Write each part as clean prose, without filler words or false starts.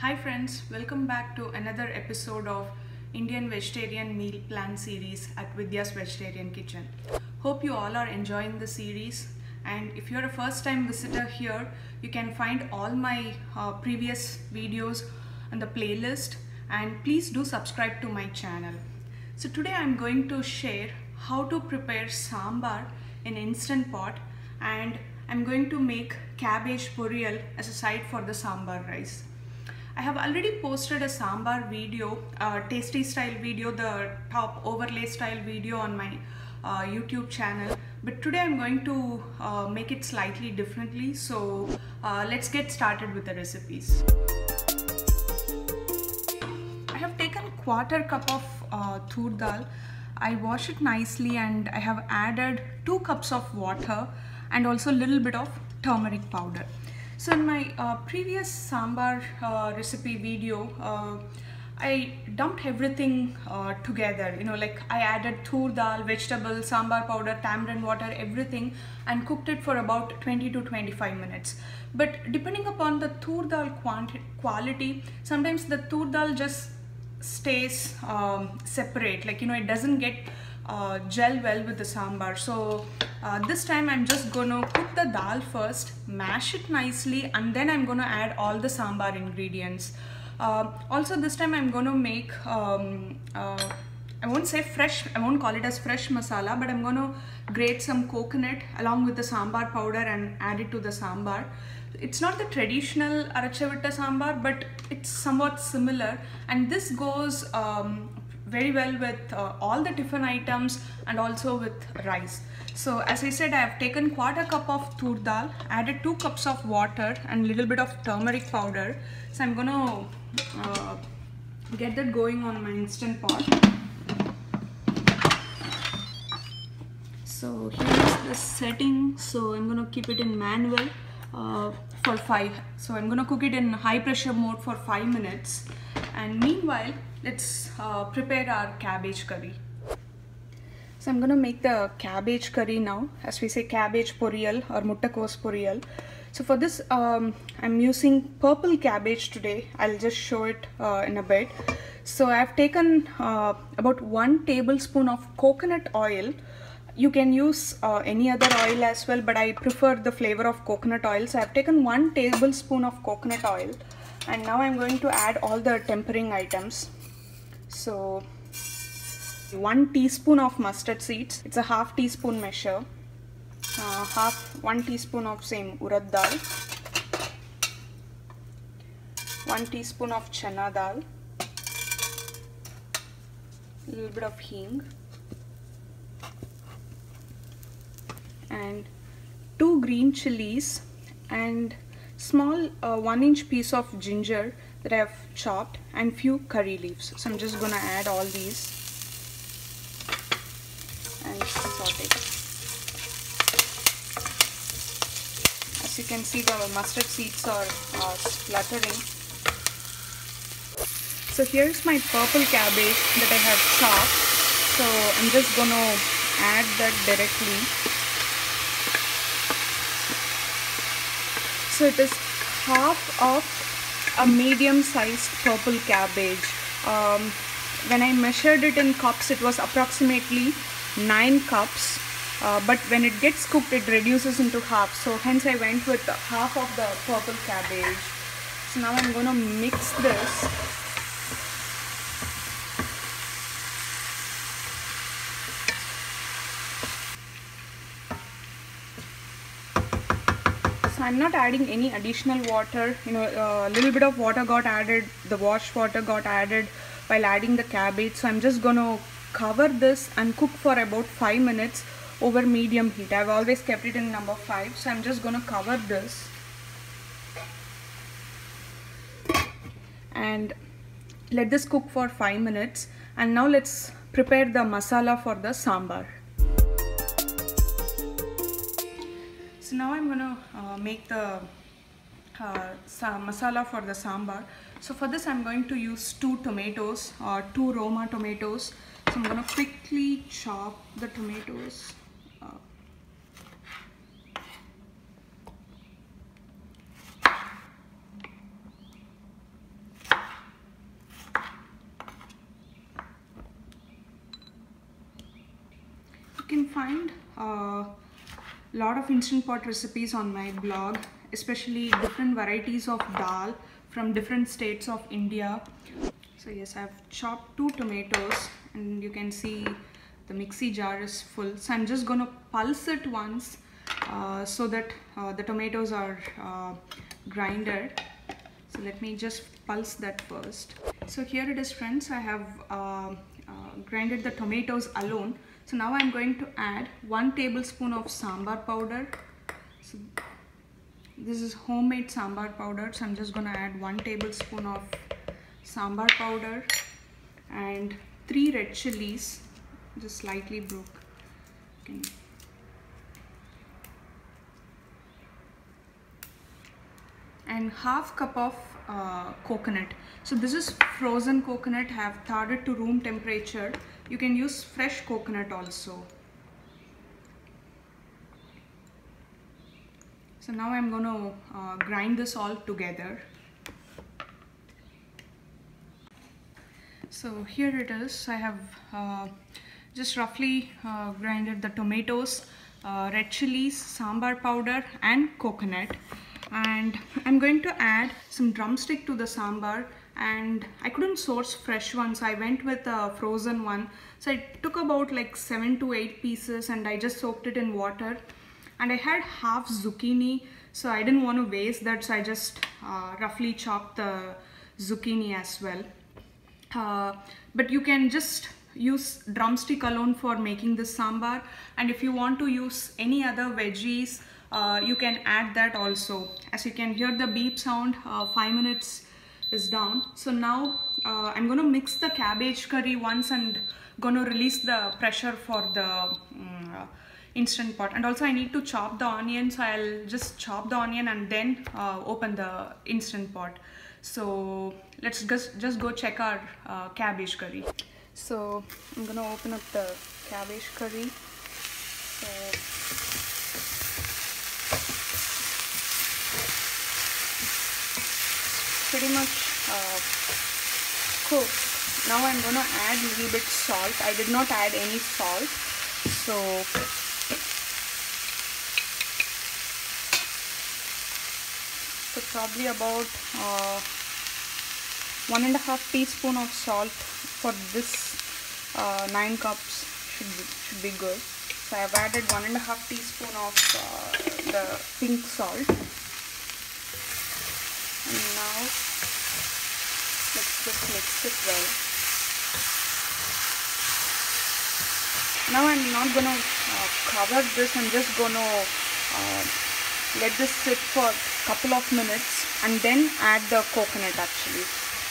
Hi friends, welcome back to another episode of Indian Vegetarian Meal Plan series at Vidya's Vegetarian Kitchen. Hope you all are enjoying the series, and if you're a first time visitor here, you can find all my previous videos on the playlist, and please do subscribe to my channel. So today I'm going to share how to prepare sambar in Instant Pot, and I'm going to make cabbage poriyal as a side for the sambar rice. I have already posted a sambar video, tasty style video, the top overlay style video on my YouTube channel, but today I'm going to make it slightly differently. So let's get started with the recipes. I have taken quarter cup of Toor Dal. I wash it nicely and I have added 2 cups of water and also a little bit of turmeric powder. So in my previous sambar recipe video, I dumped everything together, like I added Toor Dal, vegetable, sambar powder, tamarind water, everything, and cooked it for about 20 to 25 minutes. But depending upon the Toor Dal quality, sometimes the Toor Dal just stays separate, it doesn't get gel well with the sambar. So this time I'm just gonna cook the dal first, mash it nicely, and then I'm gonna add all the sambar ingredients. Also this time I'm gonna make I won't call it as fresh masala, but I'm gonna grate some coconut along with the sambar powder and add it to the sambar. It's not the traditional arachavitta sambar, but it's somewhat similar, and this goes very well with all the tiffin items and also with rice. So as I said, I have taken quarter cup of Toor Dal, added 2 cups of water and little bit of turmeric powder. So I'm gonna get that going on my Instant Pot. So here's the setting. So I'm gonna keep it in manual for 5. So I'm gonna cook it in high pressure mode for 5 minutes. And meanwhile, let's prepare our cabbage curry. So I'm gonna make the cabbage curry now. As we say, cabbage poriyal or muttakos poriyal. So for this, I'm using purple cabbage today. I'll just show it in a bit. So I've taken about 1 tablespoon of coconut oil. You can use any other oil as well, but I prefer the flavor of coconut oil. So I've taken 1 tablespoon of coconut oil, and now I'm going to add all the tempering items. So 1 teaspoon of mustard seeds, it's a half teaspoon measure, 1 teaspoon of same urad dal, 1 teaspoon of chana dal, a little bit of hing, and 2 green chilies, and small 1-inch piece of ginger that I have chopped, and few curry leaves. So I'm just gonna add all these and saute it. As you can see, the mustard seeds are spluttering. So here's my purple cabbage that I have chopped. So I'm just gonna add that directly. So it is half of a medium-sized purple cabbage. When I measured it in cups, it was approximately 9 cups, but when it gets cooked, it reduces into half. So hence I went with half of the purple cabbage. So now I'm gonna mix this. I'm not adding any additional water. A little bit of water got added, the wash water got added while adding the cabbage. So I'm just gonna cover this and cook for about 5 minutes over medium heat. I've always kept it in number 5, so I'm just gonna cover this and let this cook for 5 minutes. And now let's prepare the masala for the sambar. So now I'm gonna make the masala for the sambar. So for this I'm going to use 2 tomatoes, 2 Roma tomatoes. So I'm gonna quickly chop the tomatoes. find a lot of instant pot recipes on my blog, especially different varieties of dal from different states of India. So yes, I've chopped 2 tomatoes and you can see the mixie jar is full. So I'm just gonna pulse it once so that the tomatoes are grinded. So let me just pulse that first. So here it is, friends. I have grinded the tomatoes alone. So now I'm going to add 1 tablespoon of sambar powder. So this is homemade sambar powder. So I'm just going to add 1 tablespoon of sambar powder and 3 red chilies, just slightly broken. Okay. And half cup of coconut. So this is frozen coconut. I have thawed it to room temperature. You can use fresh coconut also. So now I'm going to grind this all together. So here it is. I have just roughly grinded the tomatoes, red chilies, sambar powder and coconut. And I'm going to add some drumstick to the sambar, and I couldn't source fresh ones, so I went with a frozen one. So I took about like 7 to 8 pieces and I just soaked it in water. And I had half zucchini, so I didn't want to waste that, so I just roughly chopped the zucchini as well. But you can just use drumstick alone for making this sambar, and if you want to use any other veggies, you can add that also. As you can hear the beep sound, 5 minutes is down. So now I'm going to mix the cabbage curry once and going to release the pressure for the instant pot. And also I need to chop the onion, so I'll just chop the onion and then open the instant pot. So let's just go check our cabbage curry. So I'm going to open up the cabbage curry. So pretty much cooked. Now I'm going to add a little bit salt. I did not add any salt. So probably about 1.5 teaspoon of salt for this 9 cups should be good. So I have added 1.5 teaspoon of the pink salt. And now let's just mix it well. Now I'm not going to cover this. I'm just going to let this sit for a couple of minutes and then add the coconut actually.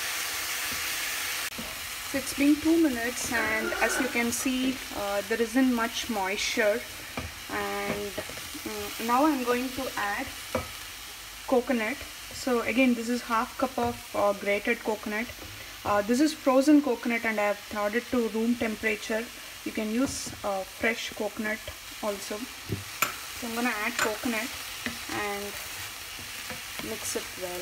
So it's been 2 minutes and as you can see there isn't much moisture, and now I'm going to add coconut. So again, this is half cup of grated coconut. This is frozen coconut and I have thawed it to room temperature. You can use fresh coconut also. So I'm going to add coconut and mix it well.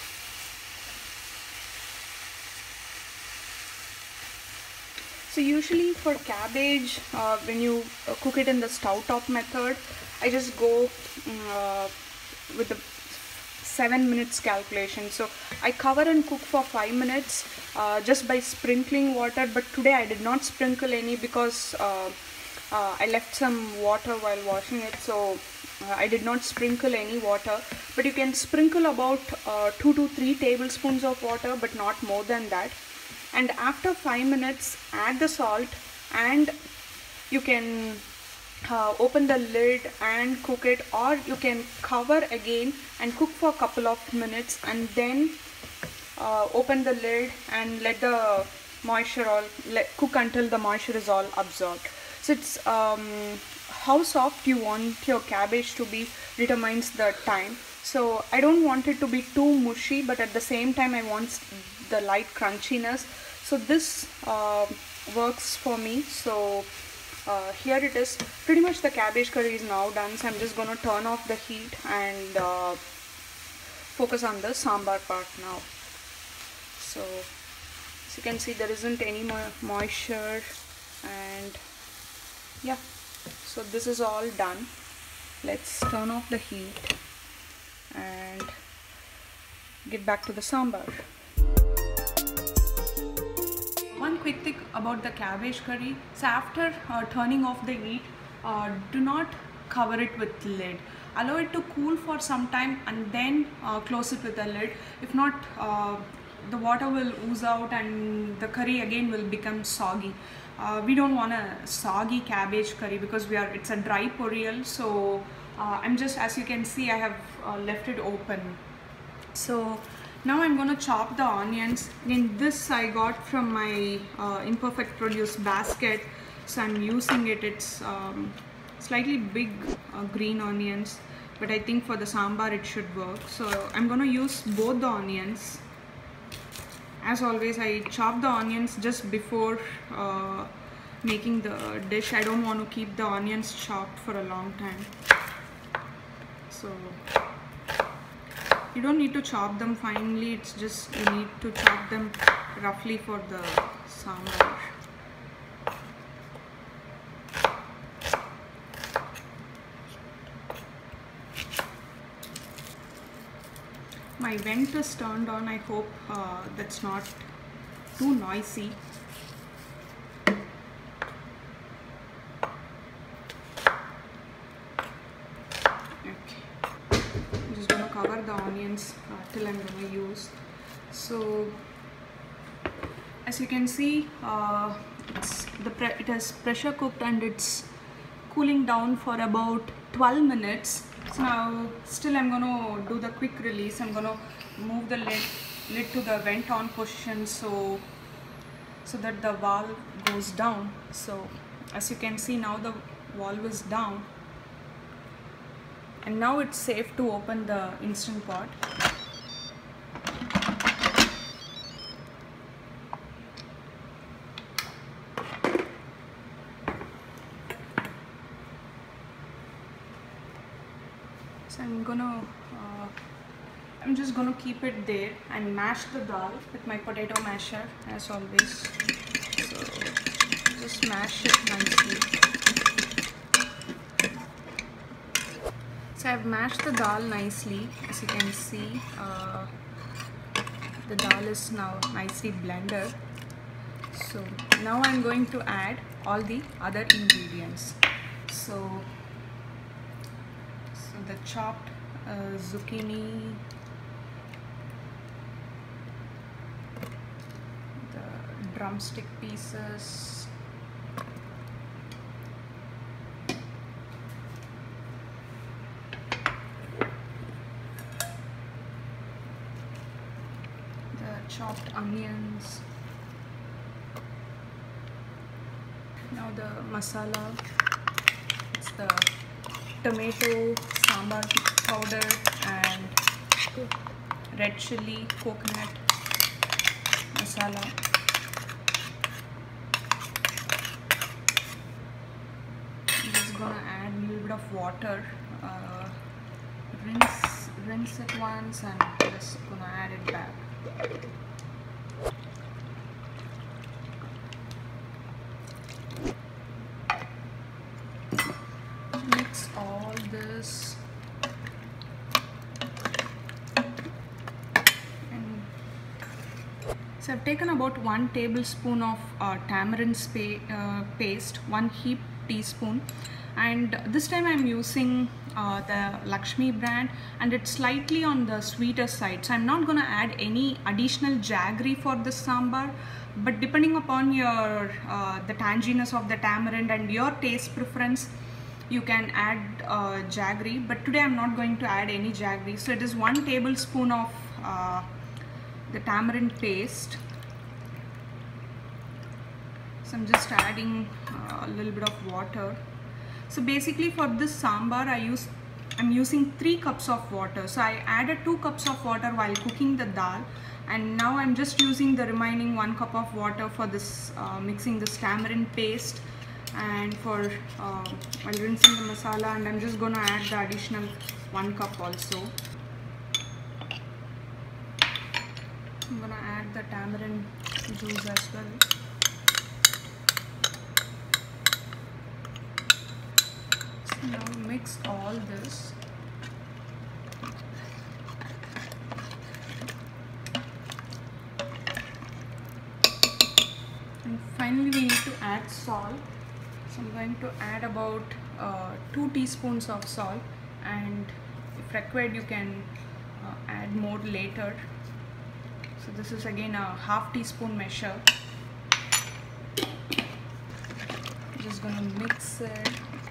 So usually for cabbage, when you cook it in the stove top method, I just go with the 7 minutes calculation. So I cover and cook for 5 minutes just by sprinkling water, but today I did not sprinkle any because I left some water while washing it, so I did not sprinkle any water. But you can sprinkle about 2 to 3 tablespoons of water, but not more than that. And after 5 minutes, add the salt, and you can open the lid and cook it, or you can cover again and cook for a couple of minutes and then open the lid and let the moisture cook until the moisture is all absorbed. So it's how soft you want your cabbage to be determines the time. So I don't want it to be too mushy, but at the same time I want the light crunchiness. So this works for me. So here it is. Pretty much the cabbage curry is now done. So I'm just going to turn off the heat and focus on the sambar part now. So as you can see, there isn't any more moisture, and yeah, So this is all done. Let's turn off the heat and get back to the sambar. One quick thing about the cabbage curry. So after turning off the heat, do not cover it with lid. Allow it to cool for some time and then close it with a lid. If not, the water will ooze out and the curry again will become soggy. We don't want a soggy cabbage curry because it's a dry poriyal. So I'm just, as you can see, I have left it open. So now I'm going to chop the onions. Again, this I got from my imperfect produce basket, so I'm using it. It's slightly big green onions, but I think for the sambar it should work. So I'm going to use both the onions. As always, I chop the onions just before making the dish. I don't want to keep the onions chopped for a long time. So you don't need to chop them finely, it's just you need to chop them roughly for the sambar. My vent is turned on. I hope that's not too noisy. Cover the onions till I'm going to use. So as you can see, it has pressure cooked and it's cooling down for about 12 minutes. So now still I'm going to do the quick release. I'm going to move the lid to the vent on position so that the valve goes down. So as you can see, now the valve is down. And now it's safe to open the Instant Pot. So I'm just gonna keep it there and mash the dal with my potato masher as always. So just mash it nicely. So I've mashed the dal nicely. As you can see, the dal is now nicely blended. So now I'm going to add all the other ingredients. So the chopped zucchini, the drumstick pieces, chopped onions. Now the masala, it's the tomato, sambar powder and red chili, coconut masala. I'm just gonna add a little bit of water, rinse it once and just gonna add it back. Mix all this and so I've taken about 1 tablespoon of tamarind paste, 1 heaped teaspoon, and this time I'm using the Lakshmi brand and it's slightly on the sweeter side, so I'm not going to add any additional jaggery for this sambar, but depending upon your the tanginess of the tamarind and your taste preference, you can add jaggery, but today I'm not going to add any jaggery. So it is 1 tablespoon of the tamarind paste. So I'm just adding a little bit of water. So basically for this sambar I'm using 3 cups of water. So I added 2 cups of water while cooking the dal, and now I'm just using the remaining 1 cup of water for this mixing this tamarind paste and for while rinsing the masala, and I'm just gonna add the additional 1 cup also. I'm gonna add the tamarind juice as well. Now mix all this. And finally we need to add salt. So I'm going to add about 2 teaspoons of salt, and if required you can add more later. So this is again a half teaspoon measure. Just gonna mix it.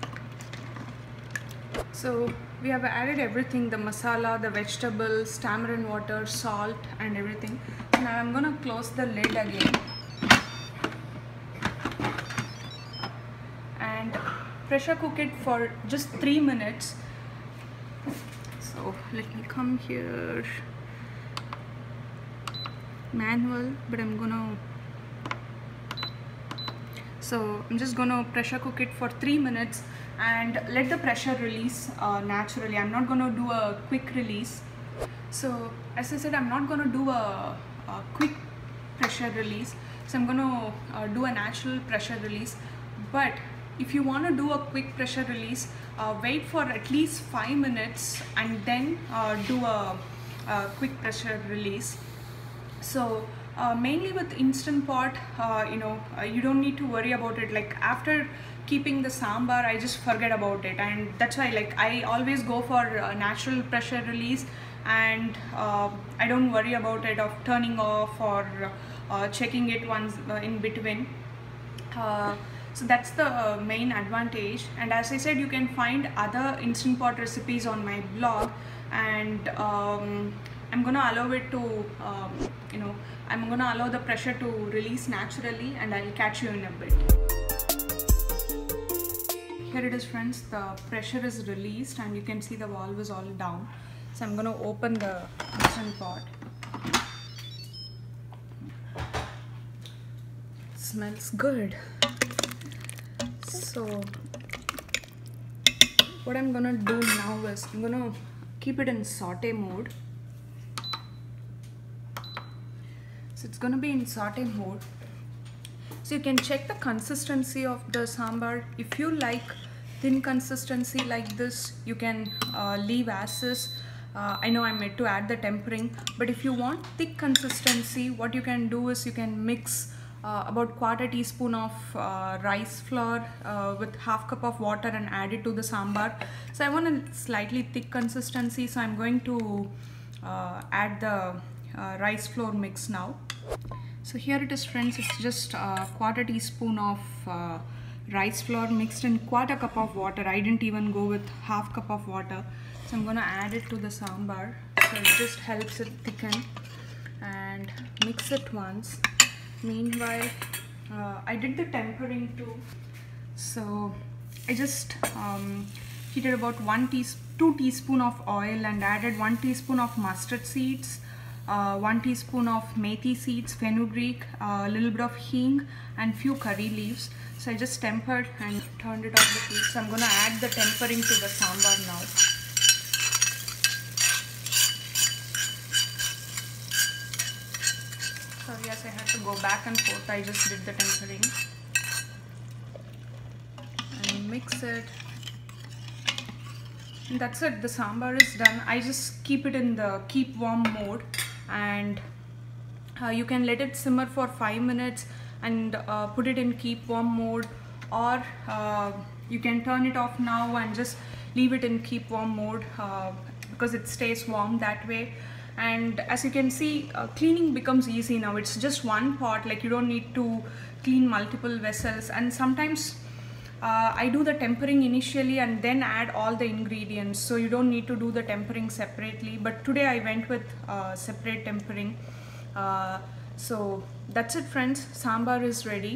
So we have added everything, the masala, the vegetables, tamarind water, salt and everything. Now I'm gonna close the lid again and pressure cook it for just 3 minutes. So let me come here, manual, but I'm just gonna pressure cook it for 3 minutes and let the pressure release naturally. I'm not gonna do a quick release. So as I said, I'm not gonna do a quick pressure release. So I'm gonna do a natural pressure release. But if you want to do a quick pressure release, wait for at least 5 minutes and then do a quick pressure release. So mainly with Instant Pot, you don't need to worry about it. Like after keeping the sambar, I just forget about it, and that's why like I always go for natural pressure release, and I don't worry about it of turning off or checking it once in between. So that's the main advantage. And as I said, you can find other Instant Pot recipes on my blog, and I'm gonna allow it to I'm gonna allow the pressure to release naturally, and I'll catch you in a bit. Here it is, friends, the pressure is released and you can see the valve is all down. So I'm gonna open the Instant Pot. Smells good. So what I'm gonna do now is I'm gonna keep it in saute mode. So it's gonna be in saute mode. So you can check the consistency of the sambar. If you like thin consistency like this, you can leave as is. I know I meant to add the tempering, but if you want thick consistency, what you can do is you can mix about 1/4 teaspoon of rice flour with 1/2 cup of water and add it to the sambar. So I want a slightly thick consistency, so I'm going to add the rice flour mix now. So here it is, friends, it's just 1/4 teaspoon of rice flour mixed in 1/4 cup of water. I didn't even go with 1/2 cup of water. So I'm gonna add it to the sambar. So it just helps it thicken, and mix it once. Meanwhile, I did the tempering too. So I just heated about 2 teaspoon of oil and added 1 teaspoon of mustard seeds, 1 teaspoon of Methi Seeds, fenugreek, a little bit of Hing and few curry leaves. So I just tempered and turned it off the heat. So I'm going to add the tempering to the sambar now. So yes, I had to go back and forth. I just did the tempering and mix it. And that's it, the sambar is done. I just keep it in the keep warm mode, and you can let it simmer for 5 minutes and put it in keep warm mode, or you can turn it off now and just leave it in keep warm mode because it stays warm that way. And as you can see, cleaning becomes easy now. It's just one pot, like you don't need to clean multiple vessels. And sometimes I do the tempering initially and then add all the ingredients, so you don't need to do the tempering separately. But today I went with separate tempering. So that's it, friends, sambar is ready.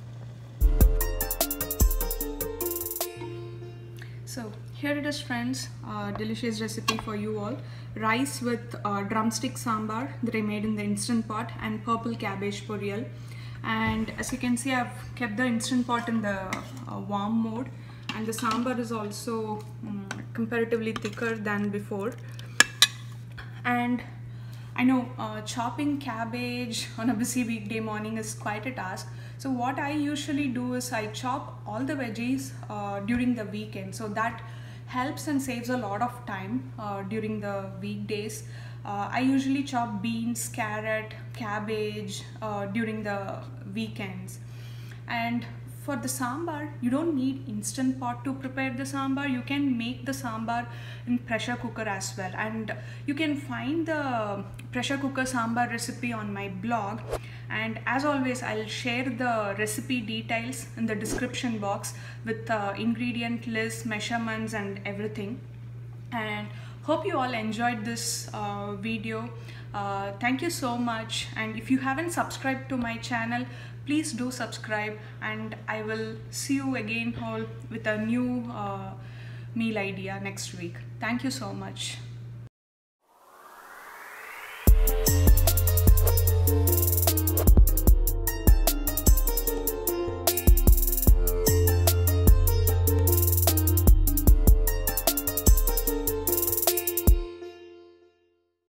So here it is, friends, delicious recipe for you all. Rice with drumstick sambar that I made in the Instant Pot, and purple cabbage poriyal. And as you can see, I've kept the Instant Pot in the warm mode, and the sambar is also comparatively thicker than before. And I know chopping cabbage on a busy weekday morning is quite a task. So what I usually do is I chop all the veggies during the weekend. So that helps and saves a lot of time during the weekdays. I usually chop beans, carrot, cabbage during the weekends. And for the sambar, you don't need instant pot to prepare the sambar. You can make the sambar in pressure cooker as well. And you can find the pressure cooker sambar recipe on my blog. And as always, I'll share the recipe details in the description box with ingredient list, measurements and everything. And hope you all enjoyed this video. Thank you so much, and if you haven't subscribed to my channel, please do subscribe, and I will see you again all with a new meal idea next week. Thank you so much.